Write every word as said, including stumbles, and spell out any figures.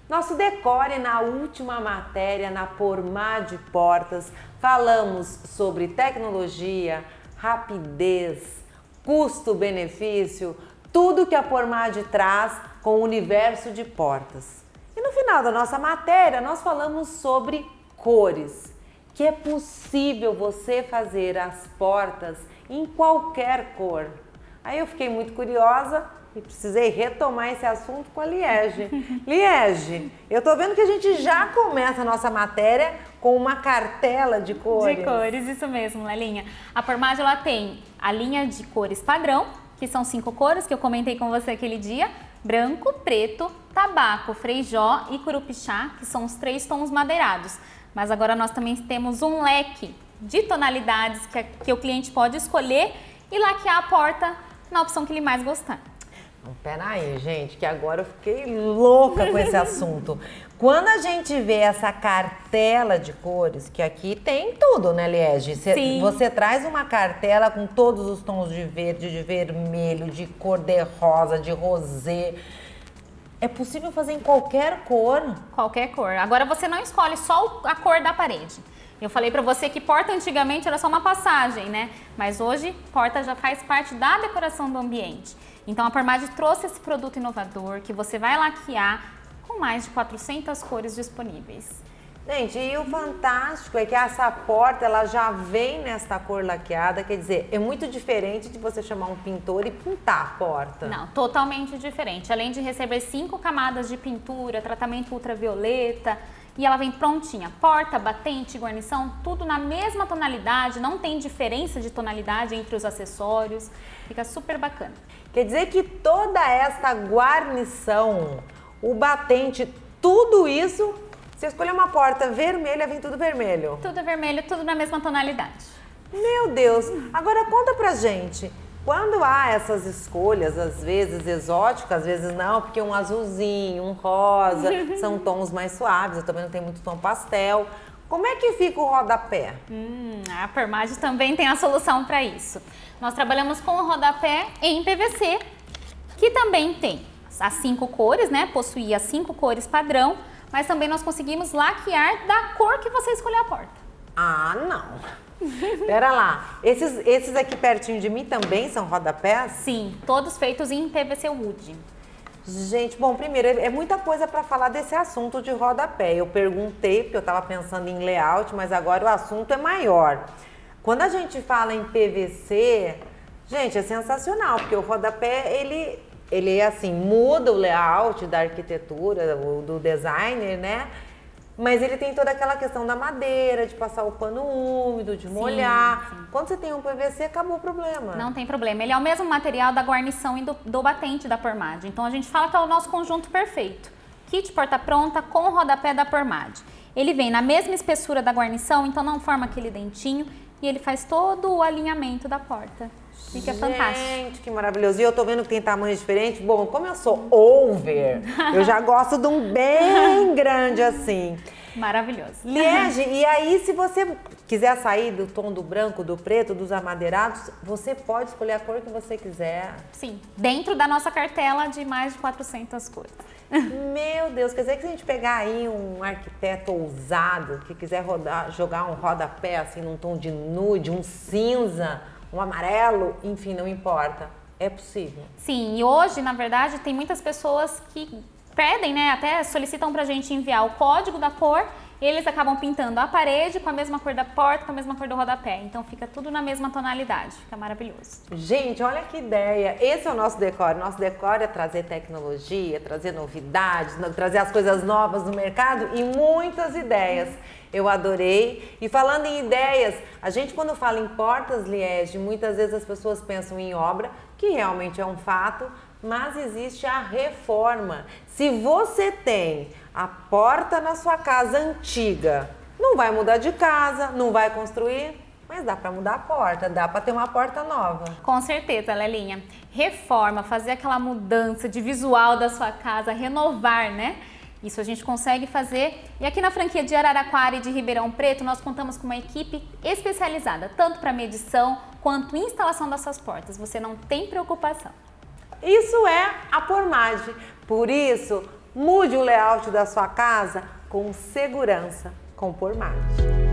Nosso Decore, na última matéria, na Pormad Portas, falamos sobre tecnologia, rapidez, custo-benefício, tudo que a Pormad traz com o universo de portas. E no final da nossa matéria, nós falamos sobre cores, que é possível você fazer as portas em qualquer cor. Aí eu fiquei muito curiosa e precisei retomar esse assunto com a Liege. Liege, eu tô vendo que a gente já começa a nossa matéria com uma cartela de cores. De cores, isso mesmo, Lelinha. A Pormad, ela tem a linha de cores padrão, que são cinco cores, que eu comentei com você aquele dia: branco, preto, tabaco, freijó e curupixá, que são os três tons madeirados. Mas agora nós também temos um leque de tonalidades que, que o cliente pode escolher e laquear a porta na opção que ele mais gostar. Peraí, gente, que agora eu fiquei louca com esse assunto. Quando a gente vê essa cartela de cores, que aqui tem tudo, né, Liege? Cê, Sim. Você traz uma cartela com todos os tons de verde, de vermelho, de cor de rosa, de rosé. É possível fazer em qualquer cor? Qualquer cor. Agora você não escolhe só a cor da parede. Eu falei pra você que porta antigamente era só uma passagem, né? Mas hoje, porta já faz parte da decoração do ambiente. Então a Pormad trouxe esse produto inovador que você vai laquear com mais de quatrocentas cores disponíveis. Gente, e o fantástico é que essa porta, ela já vem nesta cor laqueada, quer dizer, é muito diferente de você chamar um pintor e pintar a porta. Não, totalmente diferente. Além de receber cinco camadas de pintura, tratamento ultravioleta, e ela vem prontinha. Porta, batente, guarnição, tudo na mesma tonalidade, não tem diferença de tonalidade entre os acessórios, fica super bacana. Quer dizer que toda esta guarnição, o batente, tudo isso, se eu escolher uma porta vermelha, vem tudo vermelho. Tudo vermelho, tudo na mesma tonalidade. Meu Deus! Agora conta pra gente, quando há essas escolhas, às vezes exóticas, às vezes não, porque um azulzinho, um rosa, são tons mais suaves, eu também não tenho muito tom pastel. Como é que fica o rodapé? Hum, a Pormad também tem a solução para isso. Nós trabalhamos com o rodapé em P V C, que também tem as cinco cores, né? Possui as cinco cores padrão, mas também nós conseguimos laquear da cor que você escolher a porta. Ah, não! Pera lá, esses, esses aqui pertinho de mim também são rodapés? Sim, todos feitos em P V C Wood. Gente, bom, primeiro, é muita coisa para falar desse assunto de rodapé. Eu perguntei, porque eu estava pensando em layout, mas agora o assunto é maior. Quando a gente fala em P V C, gente, é sensacional, porque o rodapé, ele, ele é assim, muda o layout da arquitetura, do designer, né? Mas ele tem toda aquela questão da madeira, de passar o pano úmido, de molhar. Sim, sim. Quando você tem um P V C, acabou o problema. Não tem problema. Ele é o mesmo material da guarnição e do, do batente da Pormad. Então a gente fala que é o nosso conjunto perfeito. Kit porta pronta com o rodapé da Pormad. Ele vem na mesma espessura da guarnição, então não forma aquele dentinho. E ele faz todo o alinhamento da porta. Fica Gente, fantástico. Gente, que maravilhoso. E eu tô vendo que tem tamanhos diferentes. Bom, como eu sou over, eu já gosto de um bem grande assim. Maravilhoso. Liege, e aí se você quiser sair do tom do branco, do preto, dos amadeirados, você pode escolher a cor que você quiser. Sim, dentro da nossa cartela de mais de quatrocentas cores. Meu Deus, quer dizer que se a gente pegar aí um arquiteto ousado que quiser rodar, jogar um rodapé assim num tom de nude, um cinza, um amarelo, enfim, não importa, é possível. Sim, e hoje, na verdade, tem muitas pessoas que pedem, né, até solicitam pra gente enviar o código da cor e eles acabam pintando a parede com a mesma cor da porta, com a mesma cor do rodapé. Então fica tudo na mesma tonalidade, fica maravilhoso. Gente, olha que ideia! Esse é o nosso decor. Nosso decor é trazer tecnologia, trazer novidades, trazer as coisas novas no mercado e muitas ideias. Eu adorei. E falando em ideias, a gente quando fala em portas, Liege, muitas vezes as pessoas pensam em obra, que realmente é um fato, mas existe a reforma. Se você tem a porta na sua casa antiga, não vai mudar de casa, não vai construir, mas dá para mudar a porta, dá para ter uma porta nova. Com certeza, Lelinha. Reforma, fazer aquela mudança de visual da sua casa, renovar, né? Isso a gente consegue fazer. E aqui na franquia de Araraquara e de Ribeirão Preto, nós contamos com uma equipe especializada, tanto para medição quanto instalação dessas portas. Você não tem preocupação. Isso é a Pormad. Por isso, Mude o layout da sua casa com segurança com Pormate.